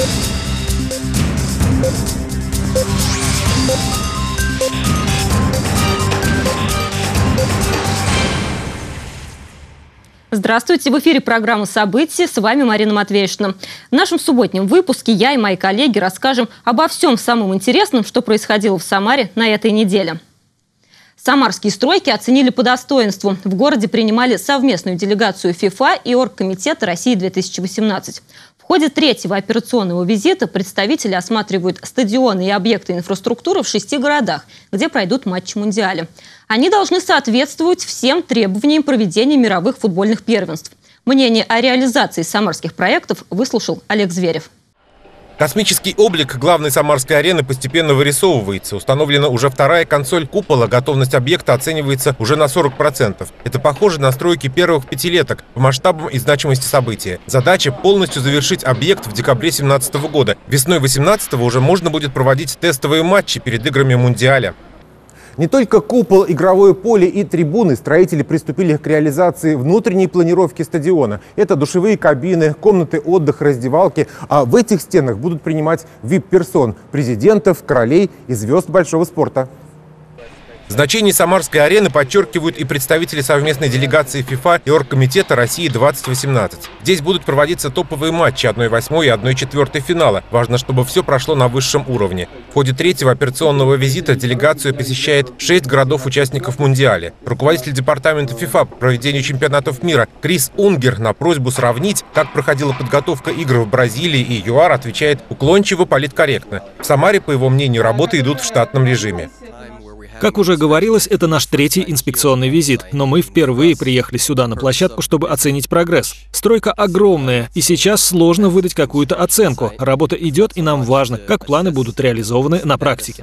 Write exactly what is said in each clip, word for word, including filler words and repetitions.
Здравствуйте! В эфире программа «События». С вами Марина Матвеевна. В нашем субботнем выпуске я и мои коллеги расскажем обо всем самом интересном, что происходило в Самаре на этой неделе. Самарские стройки оценили по достоинству. В городе принимали совместную делегацию ФИФА и Оргкомитета России-две тысячи восемнадцать. В ходе третьего операционного визита представители осматривают стадионы и объекты инфраструктуры в шести городах, где пройдут матчи Мундиаля. Они должны соответствовать всем требованиям проведения мировых футбольных первенств. Мнение о реализации самарских проектов выслушал Олег Зверев. Космический облик главной самарской арены постепенно вырисовывается. Установлена уже вторая консоль купола. Готовность объекта оценивается уже на сорок процентов. Это похоже на стройки первых пятилеток по масштабам и значимости события. Задача – полностью завершить объект в декабре две тысячи семнадцатого года. Весной две тысячи восемнадцатого уже можно будет проводить тестовые матчи перед играми Мундиаля. Не только купол, игровое поле и трибуны. Строители приступили к реализации внутренней планировки стадиона. Это душевые кабины, комнаты отдыха, раздевалки. А в этих стенах будут принимать вип-персон, президентов, королей и звезд большого спорта. Значение Самарской арены подчеркивают и представители совместной делегации ФИФА и Оргкомитета России-две тысячи восемнадцать. Здесь будут проводиться топовые матчи одна восьмая и одна четвёртая финала. Важно, чтобы все прошло на высшем уровне. В ходе третьего операционного визита делегацию посещает шесть городов-участников Мундиаля. Руководитель департамента ФИФА по проведению чемпионатов мира Крис Унгер на просьбу сравнить, как проходила подготовка игр в Бразилии и ЮАР, отвечает уклончиво, политкорректно. В Самаре, по его мнению, работы идут в штатном режиме. Как уже говорилось, это наш третий инспекционный визит, но мы впервые приехали сюда на площадку, чтобы оценить прогресс. Стройка огромная, и сейчас сложно выдать какую-то оценку. Работа идет, и нам важно, как планы будут реализованы на практике.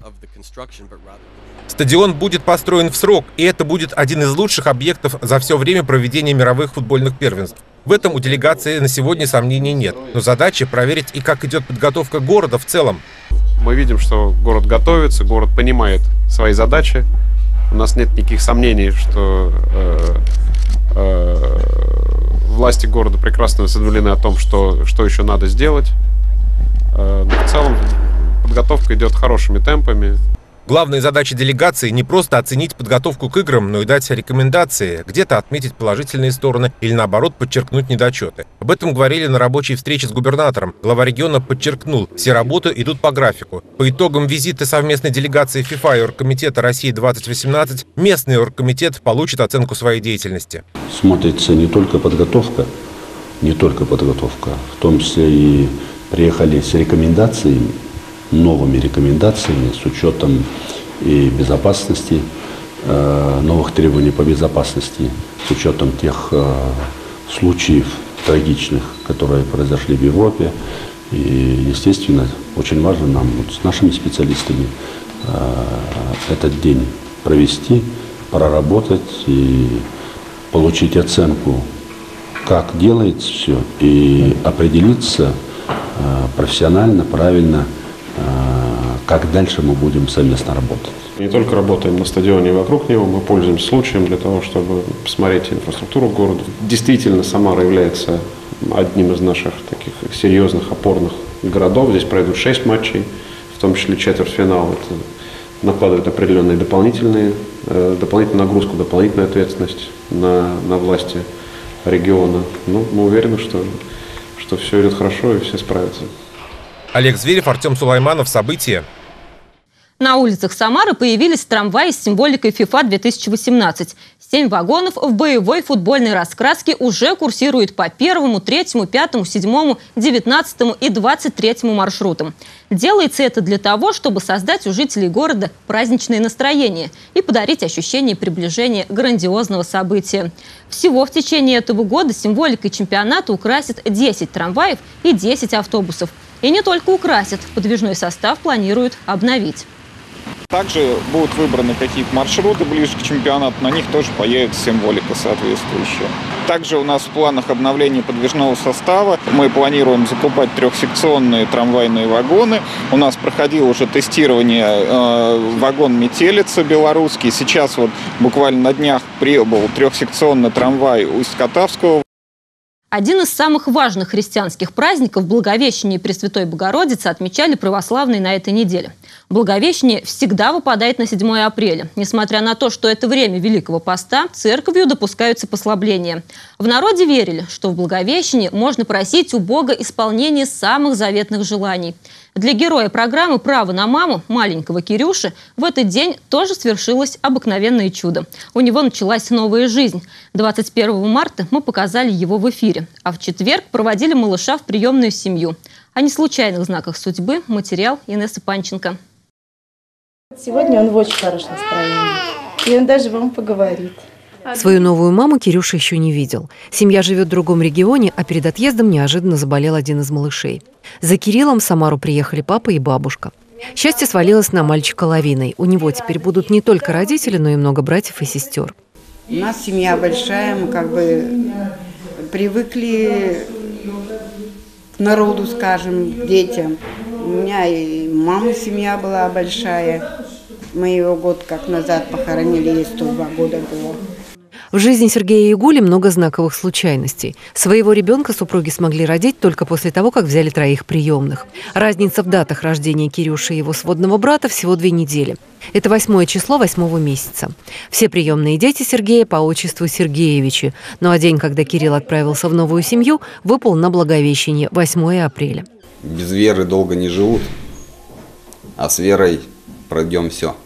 Стадион будет построен в срок, и это будет один из лучших объектов за все время проведения мировых футбольных первенств. В этом у делегации на сегодня сомнений нет. Но задача проверить и как идет подготовка города в целом. Мы видим, что город готовится, город понимает свои задачи. У нас нет никаких сомнений, что э, э, власти города прекрасно осведомлены о том, что, что еще надо сделать. Э, но в целом подготовка идет хорошими темпами. Главная задача делегации не просто оценить подготовку к играм, но и дать рекомендации, где-то отметить положительные стороны или, наоборот, подчеркнуть недочеты. Об этом говорили на рабочей встрече с губернатором. Глава региона подчеркнул, все работы идут по графику. По итогам визита совместной делегации ФИФА и Оргкомитета России-две тысячи восемнадцать местный оргкомитет получит оценку своей деятельности. Смотрится не только подготовка, не только подготовка, в том числе и приехали с рекомендациями, новыми рекомендациями с учетом и безопасности, э, новых требований по безопасности, с учетом тех э, случаев трагичных, которые произошли в Европе. И, естественно, очень важно нам вот, с нашими специалистами э, этот день провести, проработать и получить оценку, как делается все, и определиться э, профессионально, правильно, как дальше мы будем совместно работать. Не только работаем на стадионе и вокруг него, мы пользуемся случаем для того, чтобы посмотреть инфраструктуру города. Действительно, Самара является одним из наших таких серьезных опорных городов. Здесь пройдут шесть матчей, в том числе четвертьфинал. Это накладывает определенные дополнительные, э, дополнительную нагрузку, дополнительную ответственность на, на власти региона. Ну, мы уверены, что, что все идет хорошо и все справятся. Олег Зверев, Артем Сулайманов. События. На улицах Самары появились трамваи с символикой ФИФА две тысячи восемнадцать. Семь вагонов в боевой футбольной раскраске уже курсируют по первому, третьему, пятому, седьмому, девятнадцатому и двадцать третьему маршрутам. Делается это для того, чтобы создать у жителей города праздничное настроение и подарить ощущение приближения грандиозного события. Всего в течение этого года символикой чемпионата украсят десять трамваев и десять автобусов. И не только украсят, подвижной состав планируют обновить. Также будут выбраны какие-то маршруты ближе к чемпионату, на них тоже появится символика соответствующая. Также у нас в планах обновление подвижного состава. Мы планируем закупать трехсекционные трамвайные вагоны. У нас проходило уже тестирование э, вагон «Метелица» белорусский. Сейчас вот буквально на днях прибыл трехсекционный трамвай Усть-Катавского. Один из самых важных христианских праздников – Благовещение Пресвятой Богородицы – отмечали православные на этой неделе. Благовещение всегда выпадает на седьмое апреля. Несмотря на то, что это время Великого Поста, церковью допускаются послабления. В народе верили, что в Благовещение можно просить у Бога исполнение самых заветных желаний. Для героя программы «Право на маму» маленького Кирюши в этот день тоже свершилось обыкновенное чудо. У него началась новая жизнь. двадцать первого марта мы показали его в эфире, а в четверг проводили малыша в приемную семью. О неслучайных знаках судьбы материал Инессы Панченко. Сегодня он в очень хорошем настроении, и он даже вам поговорит. Свою новую маму Кирюша еще не видел. Семья живет в другом регионе, а перед отъездом неожиданно заболел один из малышей. За Кириллом в Самару приехали папа и бабушка. Счастье свалилось на мальчика лавиной. У него теперь будут не только родители, но и много братьев и сестер. У нас семья большая, мы как бы привыкли к народу, скажем, к детям. У меня и мама семья была большая. Мы его год как назад похоронили, ей сто два года было. В жизни Сергея и Гули много знаковых случайностей. Своего ребенка супруги смогли родить только после того, как взяли троих приемных. Разница в датах рождения Кирюши и его сводного брата всего две недели. Это восьмое число восьмого месяца. Все приемные дети Сергея по отчеству Сергеевичи. Ну а день, когда Кирилл отправился в новую семью, выпал на Благовещение, восьмое апреля. Без веры долго не живут, а с верой пройдем все.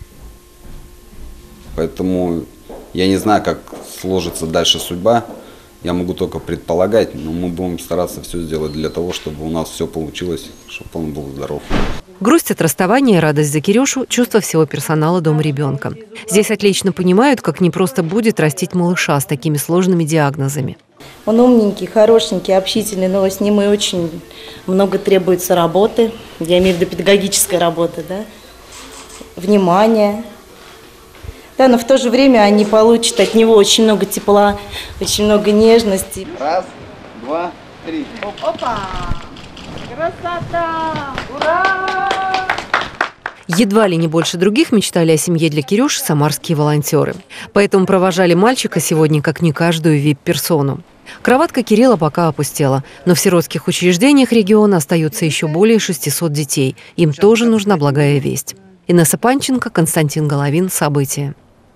Поэтому я не знаю, как сложится дальше судьба. Я могу только предполагать, но мы будем стараться все сделать для того, чтобы у нас все получилось, чтобы он был здоров. Грусть от расставания, радость за Кирюшу – чувство всего персонала дома ребенка. Здесь отлично понимают, как непросто будет растить малыша с такими сложными диагнозами. Он умненький, хорошенький, общительный, но с ним и очень много требуется работы. Я имею в виду педагогической работы, да? Внимания. Да, но в то же время они получат от него очень много тепла, очень много нежности. Раз, два, три. Опа! Красота! Ура! Едва ли не больше других мечтали о семье для Кирюши самарские волонтеры. Поэтому провожали мальчика сегодня как не каждую вип-персону. Кроватка Кирилла пока опустела, но в сиротских учреждениях региона остаются еще более шестисот детей. Им тоже нужна благая весть. Инесса Панченко, Константин Головин. События.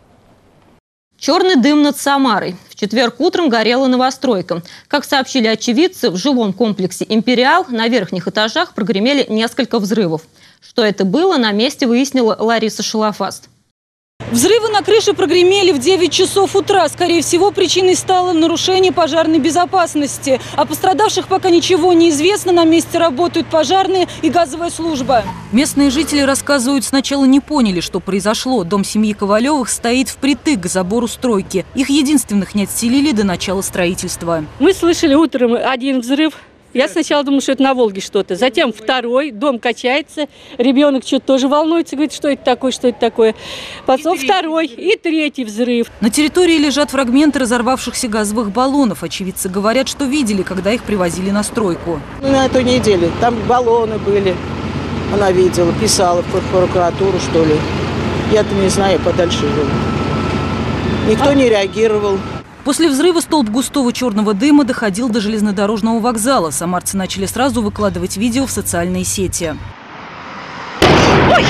Черный дым над Самарой. В четверг утром горела новостройка. Как сообщили очевидцы, в жилом комплексе «Империал» на верхних этажах прогремели несколько взрывов. Что это было, на месте выяснила Лариса Шалафаст. Взрывы на крыше прогремели в девять часов утра. Скорее всего, причиной стало нарушение пожарной безопасности. О пострадавших пока ничего не известно. На месте работают пожарные и газовая служба. Местные жители рассказывают, сначала не поняли, что произошло. Дом семьи Ковалевых стоит впритык к забору стройки. Их единственных не отселили до начала строительства. Мы слышали утром один взрыв. Я сначала думала, что это на Волге что-то. Затем второй, дом качается, ребенок что-то тоже волнуется, говорит, что это такое, что это такое. Потом и второй и третий взрыв. На территории лежат фрагменты разорвавшихся газовых баллонов. Очевидцы говорят, что видели, когда их привозили на стройку. Ну, на той неделе там баллоны были. Она видела, писала в прокуратуру, что ли. Я-то не знаю, подальше жил. Никто а? не реагировал. После взрыва столб густого черного дыма доходил до железнодорожного вокзала. Самарцы начали сразу выкладывать видео в социальные сети. Ой!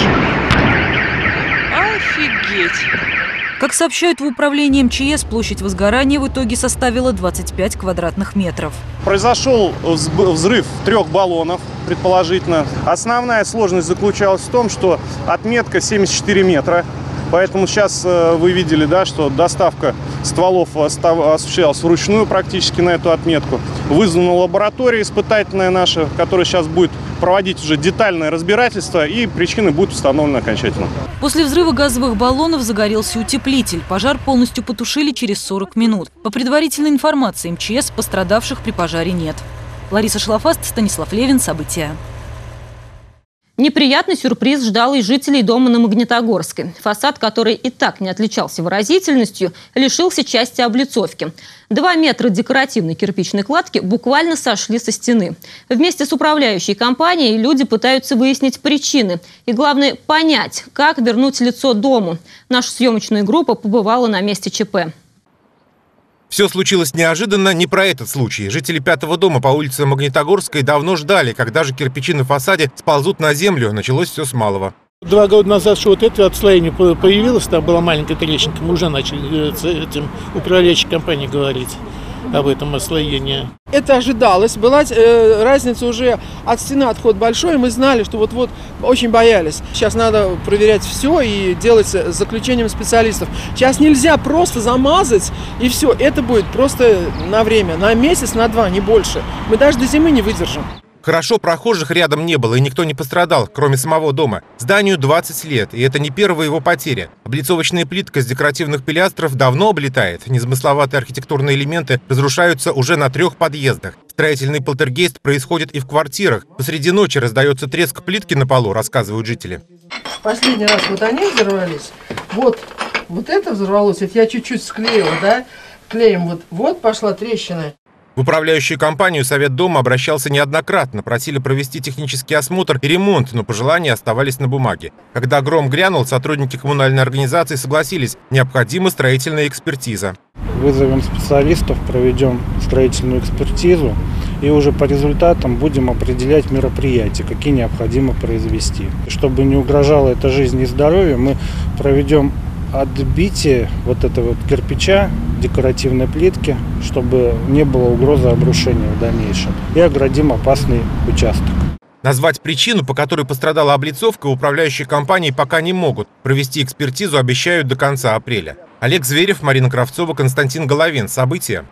Офигеть! Как сообщают в управлении эм че эс, площадь возгорания в итоге составила двадцать пять квадратных метров. Произошел взрыв трех баллонов, предположительно. Основная сложность заключалась в том, что отметка семьдесят четыре метра. Поэтому сейчас вы видели, да, что доставка стволов осуществлялась вручную практически на эту отметку. Вызвана лаборатория испытательная наша, которая сейчас будет проводить уже детальное разбирательство, и причины будут установлены окончательно. После взрыва газовых баллонов загорелся утеплитель. Пожар полностью потушили через сорок минут. По предварительной информации эм че эс, пострадавших при пожаре нет. Лариса Шлафаст, Станислав Левин. События. Неприятный сюрприз ждал и жителей дома на Магнитогорской. Фасад, который и так не отличался выразительностью, лишился части облицовки. Два метра декоративной кирпичной кладки буквально сошли со стены. Вместе с управляющей компанией люди пытаются выяснить причины. И главное, понять, как вернуть лицо дому. Наша съемочная группа побывала на месте ЧП. Все случилось неожиданно, не про этот случай. Жители пятого дома по улице Магнитогорской давно ждали, когда же кирпичи на фасаде сползут на землю. Началось все с малого. Два года назад, что вот это отслоение появилось, там была маленькая трещинка, мы уже начали с этим управляющей компанией говорить об этом отслоении. Это ожидалось, была э, разница уже от стены, отход большой, мы знали, что вот-вот очень боялись. Сейчас надо проверять все и делать с заключением специалистов. Сейчас нельзя просто замазать и все, это будет просто на время, на месяц, на два, не больше. Мы даже до зимы не выдержим. Хорошо, прохожих рядом не было, и никто не пострадал, кроме самого дома. Зданию двадцать лет, и это не первая его потеря. Облицовочная плитка с декоративных пилястров давно облетает. Незамысловатые архитектурные элементы разрушаются уже на трех подъездах. Строительный полтергейст происходит и в квартирах. Посреди ночи раздается треск плитки на полу, рассказывают жители. Последний раз вот они взорвались, вот, вот это взорвалось, это я чуть-чуть склеила, да, клеем, вот, вот пошла трещина. В управляющую компанию Совет дома обращался неоднократно, просили провести технический осмотр и ремонт, но пожелания оставались на бумаге. Когда гром грянул, сотрудники коммунальной организации согласились, необходима строительная экспертиза. Вызовем специалистов, проведем строительную экспертизу и уже по результатам будем определять мероприятия, какие необходимо произвести. Чтобы не угрожало это жизни и здоровью, мы проведем отбитие вот этого вот кирпича, декоративной плитки, чтобы не было угрозы обрушения в дальнейшем, и оградим опасный участок. Назвать причину, по которой пострадала облицовка, управляющие компании пока не могут. Провести экспертизу обещают до конца апреля. Олег Зверев, Марина Кравцова, Константин Головин. События.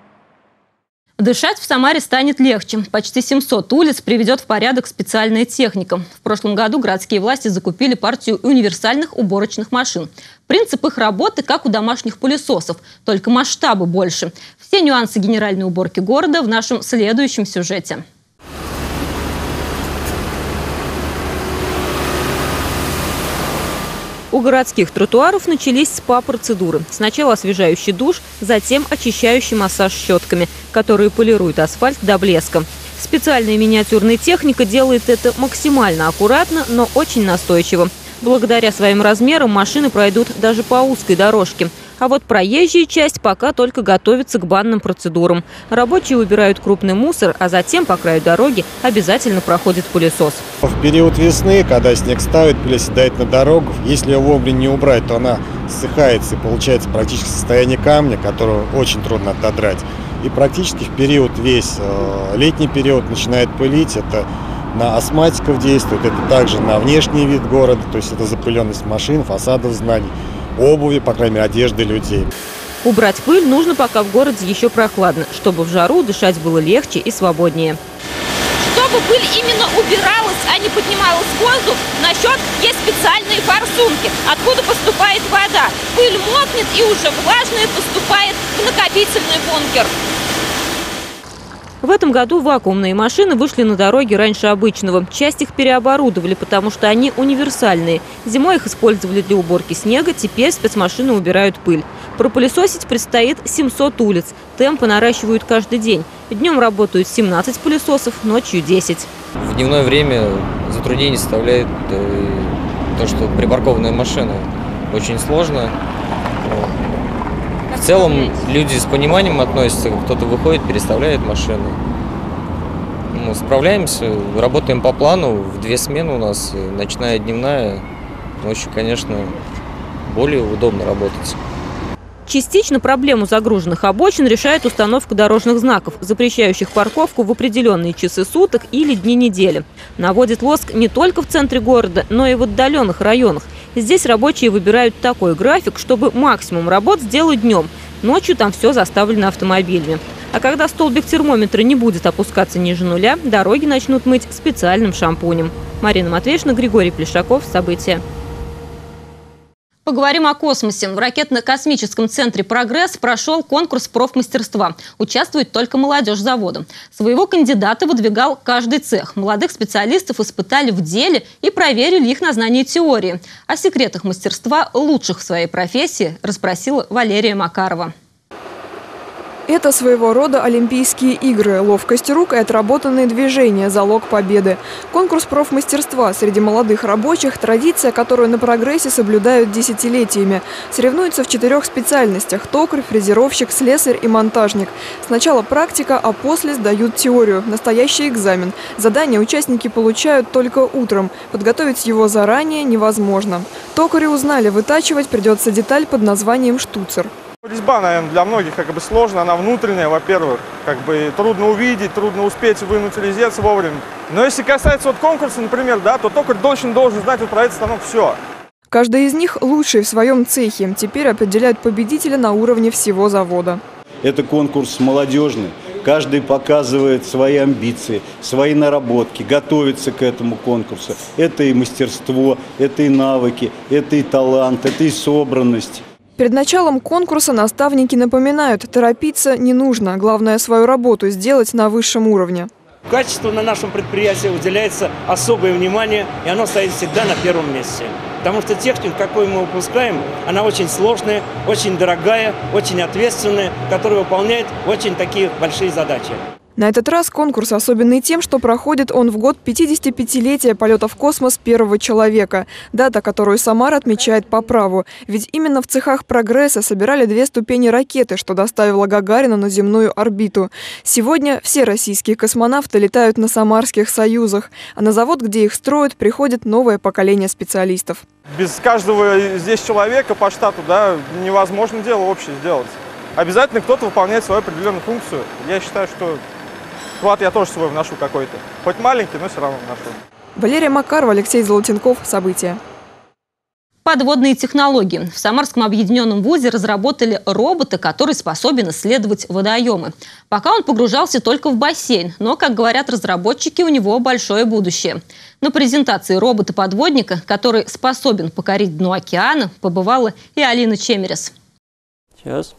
Дышать в Самаре станет легче. Почти семьсот улиц приведет в порядок специальная техника. В прошлом году городские власти закупили партию универсальных уборочных машин. Принцип их работы как у домашних пылесосов, только масштабы больше. Все нюансы генеральной уборки города в нашем следующем сюжете. У городских тротуаров начались спа-процедуры. Сначала освежающий душ, затем очищающий массаж щетками, которые полируют асфальт до блеска. Специальная миниатюрная техника делает это максимально аккуратно, но очень настойчиво. Благодаря своим размерам машины пройдут даже по узкой дорожке. А вот проезжая часть пока только готовится к банным процедурам. Рабочие убирают крупный мусор, а затем по краю дороги обязательно проходит пылесос. В период весны, когда снег ставит, пыль оседает на дорогу, если ее вовремя не убрать, то она ссыхается и получается практически состояние камня, которого очень трудно отодрать. И практически в период весь э, летний период начинает пылить. Это на астматиков действует, это также на внешний вид города, то есть это запыленность машин, фасадов зданий, обуви, по крайней мере, одежды людей. Убрать пыль нужно, пока в городе еще прохладно, чтобы в жару дышать было легче и свободнее. Чтобы пыль именно убиралась, а не поднималась в воздух, на счет есть специальные форсунки, откуда поступает вода. Пыль мокнет и уже влажная поступает в накопительный бункер. В этом году вакуумные машины вышли на дороги раньше обычного. Часть их переоборудовали, потому что они универсальные. Зимой их использовали для уборки снега, теперь спецмашины убирают пыль. Пропылесосить предстоит семьсот улиц. Темпы наращивают каждый день. Днем работают семнадцать пылесосов, ночью десять. В дневное время затруднение составляет то, что припаркованная машина очень сложно. В целом люди с пониманием относятся, кто-то выходит, переставляет машины. Мы справляемся, работаем по плану, в две смены у нас, ночная и дневная. Ночью, конечно, более удобно работать. Частично проблему загруженных обочин решает установка дорожных знаков, запрещающих парковку в определенные часы суток или дни недели. Наводит лоск не только в центре города, но и в отдаленных районах. Здесь рабочие выбирают такой график, чтобы максимум работ сделать днем. Ночью там все заставлено автомобилями. А когда столбик термометра не будет опускаться ниже нуля, дороги начнут мыть специальным шампунем. Марина Матвеевна, Григорий Плешаков. События. Поговорим о космосе. В ракетно-космическом центре «Прогресс» прошел конкурс профмастерства. Участвует только молодежь завода. Своего кандидата выдвигал каждый цех. Молодых специалистов испытали в деле и проверили их на знание теории. О секретах мастерства лучших в своей профессии расспросила Валерия Макарова. Это своего рода Олимпийские игры. Ловкость рук и отработанные движения – залог победы. Конкурс профмастерства среди молодых рабочих – традиция, которую на прогрессе соблюдают десятилетиями. Соревнуются в четырех специальностях – токарь, фрезеровщик, слесарь и монтажник. Сначала практика, а после сдают теорию – настоящий экзамен. Задания участники получают только утром. Подготовить его заранее невозможно. Токари узнали, вытачивать придется деталь под названием штуцер. Резьба, наверное, для многих как бы сложная, она внутренняя, во-первых, как бы трудно увидеть, трудно успеть вынуть резец вовремя. Но если касается вот конкурса, например, да, то токарь должен, должен знать вот про этот станок все. Каждый из них лучший в своем цехе. Теперь определяют победителя на уровне всего завода. Это конкурс молодежный. Каждый показывает свои амбиции, свои наработки, готовится к этому конкурсу. Это и мастерство, это и навыки, это и талант, это и собранность. Перед началом конкурса наставники напоминают, торопиться не нужно. Главное, свою работу сделать на высшем уровне. Качеству на нашем предприятии уделяется особое внимание, и оно стоит всегда на первом месте. Потому что технику, какую мы выпускаем, она очень сложная, очень дорогая, очень ответственная, которая выполняет очень такие большие задачи. На этот раз конкурс особенный тем, что проходит он в год пятидесятипятилетия полета в космос первого человека. Дата, которую Самара отмечает по праву. Ведь именно в цехах «Прогресса» собирали две ступени ракеты, что доставило Гагарина на земную орбиту. Сегодня все российские космонавты летают на самарских «Союзах», а на завод, где их строят, приходит новое поколение специалистов. Без каждого здесь человека по штату, да, невозможно дело общее сделать. Обязательно кто-то выполняет свою определенную функцию. Я считаю, что вклад я тоже свой вношу какой-то. Хоть маленький, но все равно вношу. Валерия Макарова, Алексей Золотенков. События. Подводные технологии. В Самарском объединенном вузе разработали робота, который способен исследовать водоемы. Пока он погружался только в бассейн, но, как говорят разработчики, у него большое будущее. На презентации робота-подводника, который способен покорить дно океана, побывала и Алина Чемерес. Сейчас.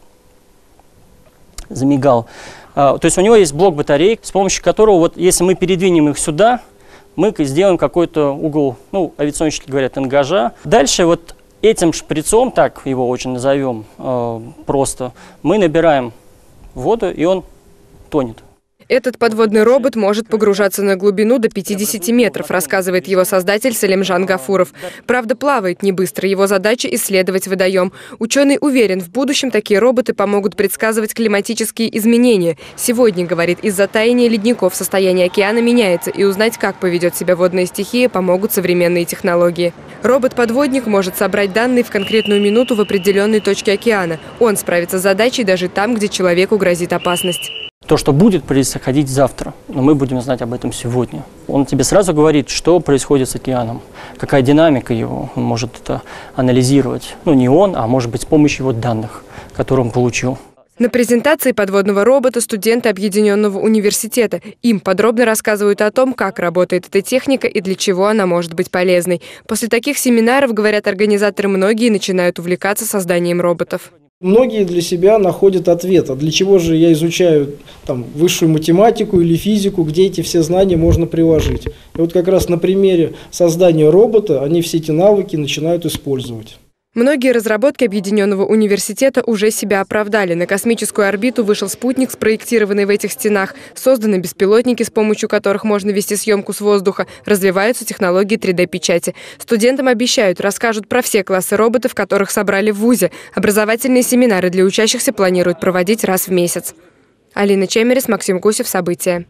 Замигал. То есть у него есть блок батарей, с помощью которого, вот, если мы передвинем их сюда, мы сделаем какой-то угол, ну, авиационщики говорят, ангажа. Дальше вот этим шприцом, так его очень назовем э, просто, мы набираем воду, и он тонет. Этот подводный робот может погружаться на глубину до пятидесяти метров, рассказывает его создатель Салимжан Гафуров. Правда, плавает не быстро. Его задача – исследовать водоем. Ученый уверен, в будущем такие роботы помогут предсказывать климатические изменения. Сегодня, говорит, из-за таяния ледников состояние океана меняется, и узнать, как поведет себя водная стихия, помогут современные технологии. Робот-подводник может собрать данные в конкретную минуту в определенной точке океана. Он справится с задачей даже там, где человеку грозит опасность. То, что будет происходить завтра, но мы будем знать об этом сегодня. Он тебе сразу говорит, что происходит с океаном, какая динамика его, он может это анализировать. Ну, не он, а может быть с помощью его данных, которые он получил. На презентации подводного робота студенты Объединенного университета. Им подробно рассказывают о том, как работает эта техника и для чего она может быть полезной. После таких семинаров, говорят организаторы, многие начинают увлекаться созданием роботов. Многие для себя находят ответ, а для чего же я изучаю там, высшую математику или физику, где эти все знания можно приложить. И вот как раз на примере создания робота они все эти навыки начинают использовать. Многие разработки Объединенного университета уже себя оправдали. На космическую орбиту вышел спутник, спроектированный в этих стенах. Созданы беспилотники, с помощью которых можно вести съемку с воздуха. Развиваются технологии три дэ печати. Студентам обещают, расскажут про все классы роботов, которых собрали в вузе. Образовательные семинары для учащихся планируют проводить раз в месяц. Алина Чемерес, Максим Гусев. События.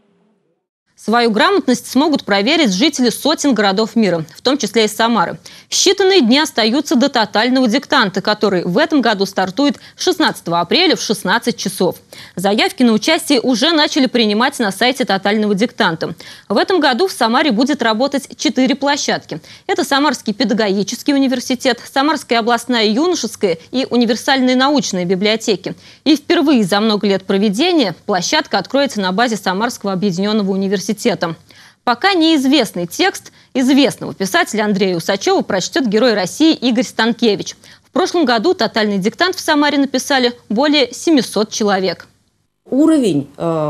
Свою грамотность смогут проверить жители сотен городов мира, в том числе и Самары. Считанные дни остаются до тотального диктанта, который в этом году стартует шестнадцатого апреля в шестнадцать часов. Заявки на участие уже начали принимать на сайте тотального диктанта. В этом году в Самаре будет работать четыре площадки. Это Самарский педагогический университет, Самарская областная юношеская и универсальные научные библиотеки. И впервые за много лет проведения площадка откроется на базе Самарского объединенного университета. Пока неизвестный текст известного писателя Андрея Усачева прочтет герой России Игорь Станкевич. В прошлом году тотальный диктант в Самаре написали более семисот человек. Уровень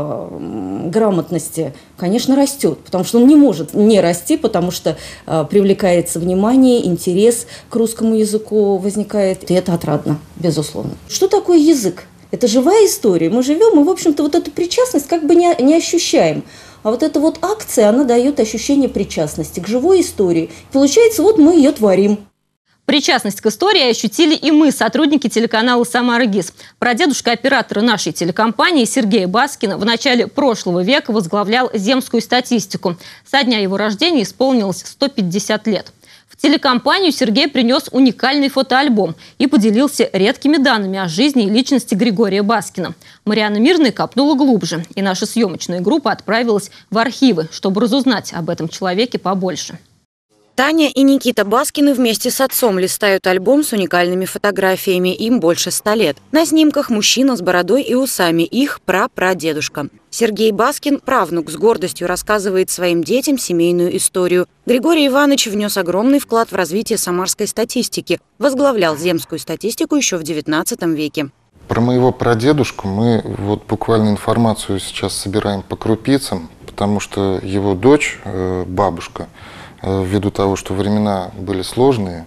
э, грамотности, конечно, растет, потому что он не может не расти, потому что э, привлекается внимание, интерес к русскому языку возникает, и это отрадно, безусловно. Что такое язык? Это живая история. Мы живем, и, в общем-то, вот эту причастность как бы не, не ощущаем. А вот эта вот акция, она дает ощущение причастности к живой истории. Получается, вот мы ее творим. Причастность к истории ощутили и мы, сотрудники телеканала «Самара ГИС». Прадедушка оператора нашей телекомпании Сергея Баскина в начале прошлого века возглавлял земскую статистику. Со дня его рождения исполнилось сто пятьдесят лет. В телекомпанию Сергей принес уникальный фотоальбом и поделился редкими данными о жизни и личности Григория Баскина. Марианна Мирная копнула глубже, и наша съемочная группа отправилась в архивы, чтобы разузнать об этом человеке побольше. Таня и Никита Баскины вместе с отцом листают альбом с уникальными фотографиями. Им больше ста лет. На снимках мужчина с бородой и усами, их прапрадедушка. Сергей Баскин, правнук, с гордостью рассказывает своим детям семейную историю. Григорий Иванович внес огромный вклад в развитие самарской статистики. Возглавлял земскую статистику еще в девятнадцатом веке. Про моего прадедушку мы вот буквально информацию сейчас собираем по крупицам, потому что его дочь, бабушка, ввиду того, что времена были сложные,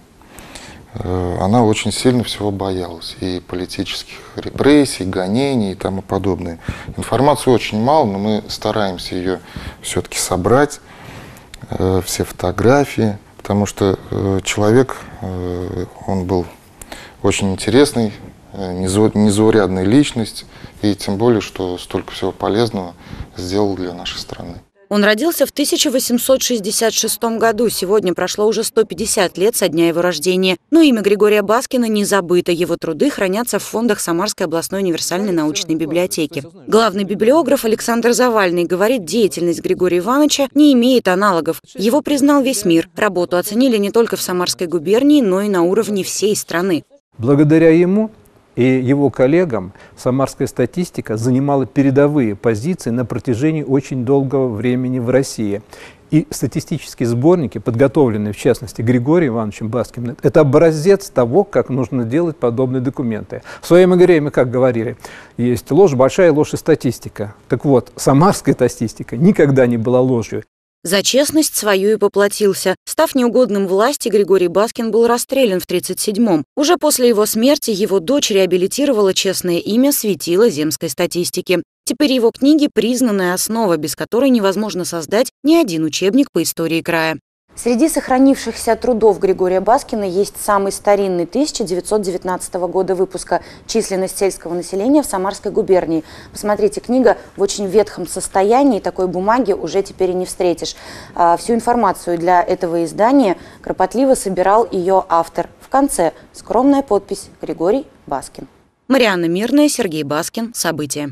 она очень сильно всего боялась. И политических репрессий, гонений и тому подобное. Информации очень мало, но мы стараемся ее все-таки собрать, все фотографии, потому что человек, он был очень интересный, незаурядная личность, и тем более, что столько всего полезного сделал для нашей страны. Он родился в тысяча восемьсот шестьдесят шестом году. Сегодня прошло уже сто пятьдесят лет со дня его рождения. Но имя Григория Баскина не забыто. Его труды хранятся в фондах Самарской областной универсальной научной библиотеки. Главный библиограф Александр Завальный говорит, деятельность Григория Ивановича не имеет аналогов. Его признал весь мир. Работу оценили не только в Самарской губернии, но и на уровне всей страны. Благодаря ему и его коллегам самарская статистика занимала передовые позиции на протяжении очень долгого времени в России. И статистические сборники, подготовленные в частности Григорием Ивановичем Баскиным, это образец того, как нужно делать подобные документы. В свое время, как говорили, есть ложь большая, ложь и статистика. Так вот, самарская статистика никогда не была ложью. За честность свою и поплатился. Став неугодным власти, Григорий Баскин был расстрелян в тридцать седьмом. Уже после его смерти его дочь реабилитировала честное имя светила земской статистики. Теперь его книги – признанная основа, без которой невозможно создать ни один учебник по истории края. Среди сохранившихся трудов Григория Баскина есть самый старинный тысяча девятьсот девятнадцатого года выпуска «Численность сельского населения в Самарской губернии». Посмотрите, книга в очень ветхом состоянии, такой бумаги уже теперь и не встретишь. Всю информацию для этого издания кропотливо собирал ее автор. В конце скромная подпись «Григорий Баскин». Марианна Мирная, Сергей Баскин. События.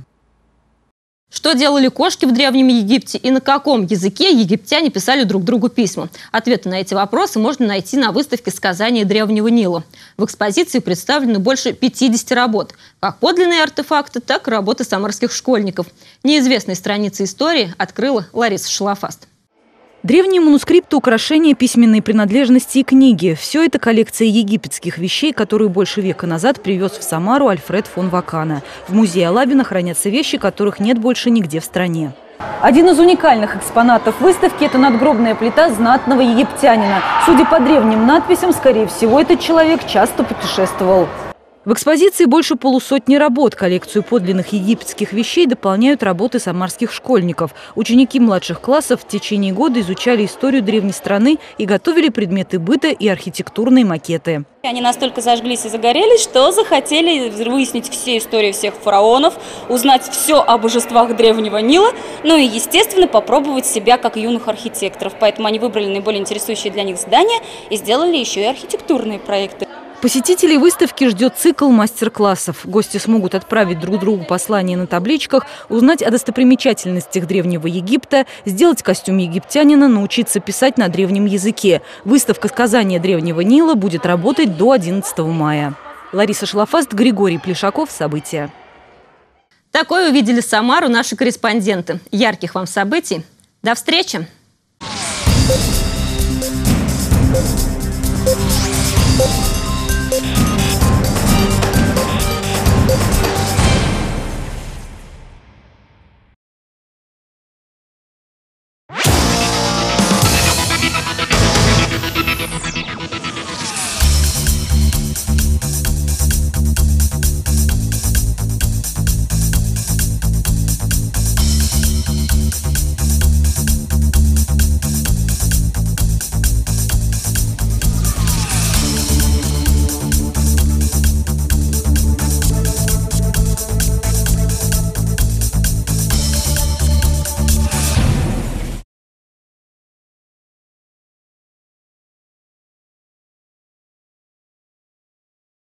Что делали кошки в Древнем Египте и на каком языке египтяне писали друг другу письма? Ответы на эти вопросы можно найти на выставке «Сказания Древнего Нила». В экспозиции представлены больше пятидесяти работ. Как подлинные артефакты, так и работы самарских школьников. Неизвестные страницы истории открыла Лариса Шалафаст. Древние манускрипты, украшения, письменные принадлежности и книги – все это коллекция египетских вещей, которую больше века назад привез в Самару Альфред фон Вакана. В музее Алабина хранятся вещи, которых нет больше нигде в стране. Один из уникальных экспонатов выставки – это надгробная плита знатного египтянина. Судя по древним надписям, скорее всего, этот человек часто путешествовал. В экспозиции больше полусотни работ. Коллекцию подлинных египетских вещей дополняют работы самарских школьников. Ученики младших классов в течение года изучали историю древней страны и готовили предметы быта и архитектурные макеты. Они настолько зажглись и загорелись, что захотели выяснить все истории всех фараонов, узнать все о божествах Древнего Нила, ну и, естественно, попробовать себя как юных архитекторов. Поэтому они выбрали наиболее интересующие для них здания и сделали еще и архитектурные проекты. Посетителей выставки ждет цикл мастер-классов. Гости смогут отправить друг другу послания на табличках, узнать о достопримечательностях Древнего Египта, сделать костюм египтянина, научиться писать на древнем языке. Выставка «Сказания Древнего Нила» будет работать до одиннадцатого мая. Лариса Шалафаст, Григорий Плешаков. События. Такое увидели Самару наши корреспонденты. Ярких вам событий. До встречи!